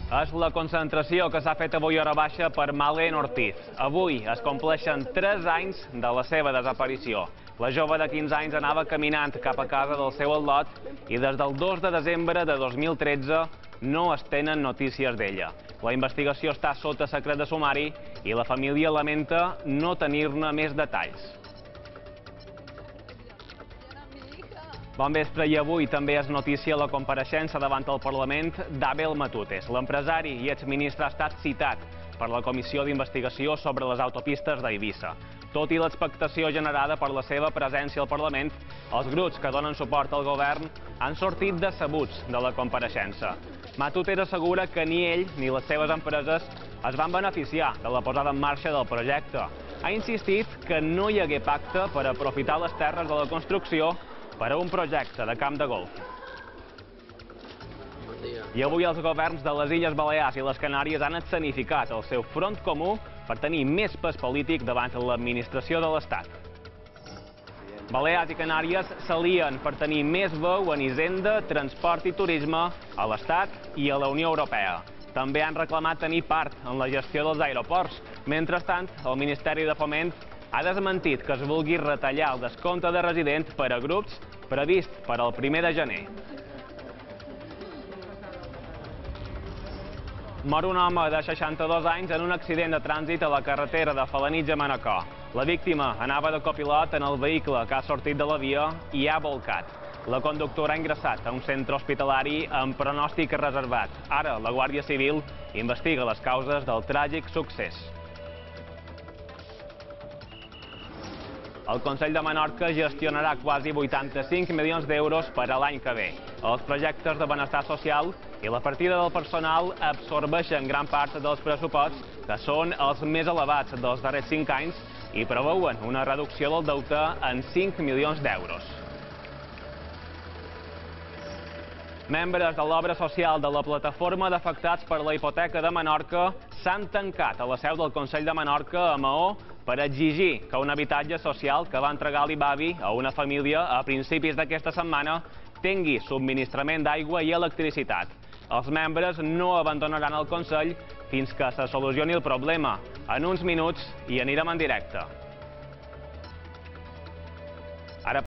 És la concentració que s'ha fet avui a Hora Baixa per Malen Ortiz. Avui es compleixen 3 anys de la seva desaparició. La jove de 15 anys anava caminant cap a casa del seu al·lot i des del 2 de desembre de 2013 no es tenen notícies d'ella. La investigació està sota secret de sumari i la família lamenta no tenir-ne més detalls. Bon vespre, i avui també és notícia la compareixença davant el Parlament d'Abel Matutes. L'empresari i exministre ha estat citat per la Comissió d'Investigació sobre les autopistes d'Eivissa. Tot i l'expectació generada per la seva presència al Parlament, els grups que donen suport al govern han sortit decebuts de la compareixença. Matutes assegura que ni ell ni les seves empreses es van beneficiar de la posada en marxa del projecte. Ha insistit que no hi hagué pacte per aprofitar les terres de la construcció per a un projecte de camp de golf. I avui els governs de les Illes Balears i les Canàries han escenificat el seu front comú per tenir més pes polític davant l'administració de l'Estat. Balears i Canàries s'alien per tenir més veu en Hisenda, Transport i Turisme a l'Estat i a la Unió Europea. També han reclamat tenir part en la gestió dels aeroports. Mentrestant, el Ministeri de Foment ha desmentit que es vulgui retallar el descompte de resident per a grups previst per al 1 de gener. Mor un home de 62 anys en un accident de trànsit a la carretera de Felanitx a Manacor. La víctima anava de copilot en el vehicle que ha sortit de la via i ha volcat. La conductora ha ingressat a un centre hospitalari amb pronòstic reservat. Ara, la Guàrdia Civil investiga les causes del tràgic succés. El Consell de Menorca gestionarà quasi 85 milions d'euros per a l'any que ve. Els projectes de benestar social i la partida del personal absorbeixen gran part dels pressuposts, que són els més elevats dels darrers 5 anys, i preveuen una reducció del deute en 5 milions d'euros. Membres de l'obra social de la Plataforma d'Afectats per la Hipoteca de Menorca s'han tancat a la seu del Consell de Menorca a Maó per exigir que un habitatge social que va entregar l'IBAVI a una família a principis d'aquesta setmana tingui subministrament d'aigua i electricitat. Els membres no abandonaran el Consell fins que se solucioni el problema. En uns minuts hi anirem en directe.